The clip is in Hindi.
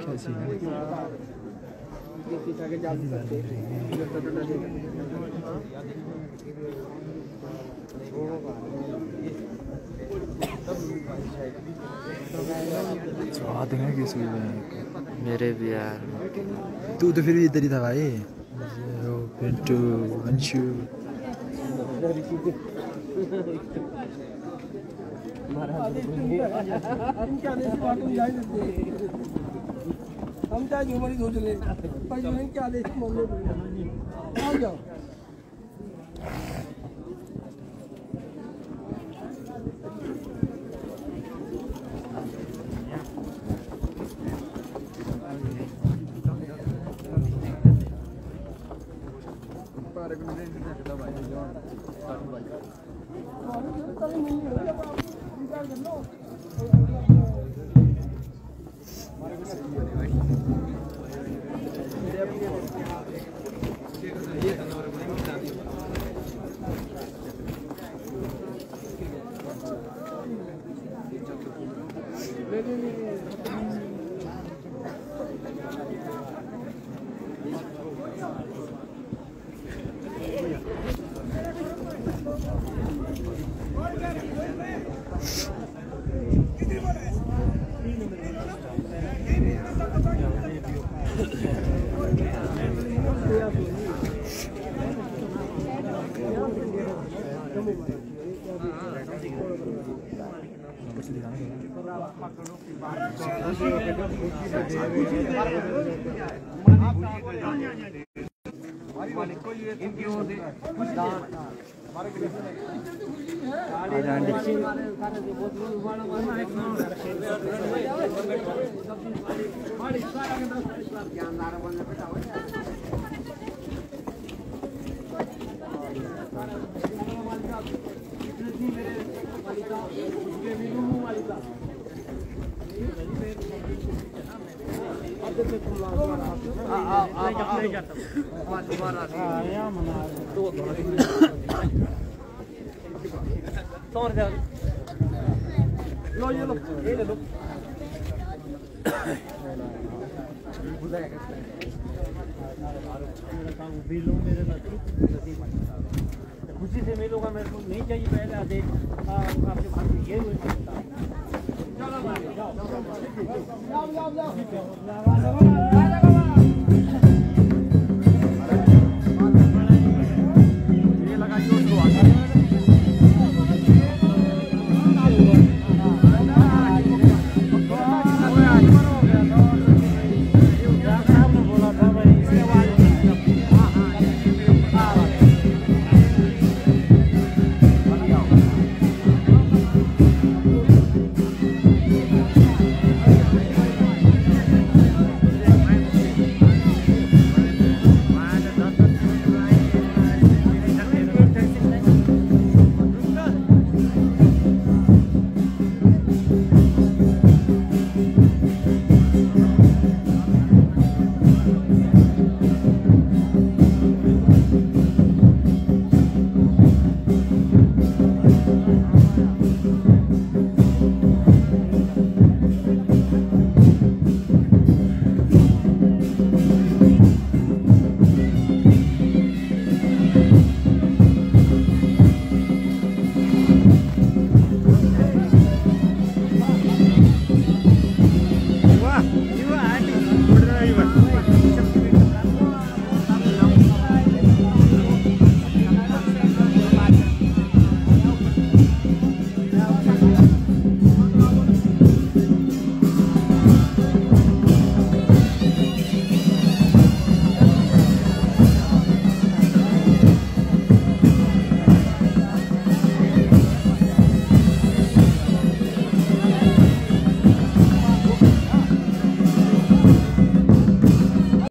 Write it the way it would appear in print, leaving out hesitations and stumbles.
कैसी है स्वाद है किस मेरे भी यार। तू तो फिर भी इधर ही था भाई। पिंटू अंशु हम चाहे जो हमारी सोच ले पर जो क्या आदेश मामले आ जाओ। खुशी से मिलूंगा मेरे को नहीं चाहिए पहले आदेश आपके भाग ये हुए चलो जाओ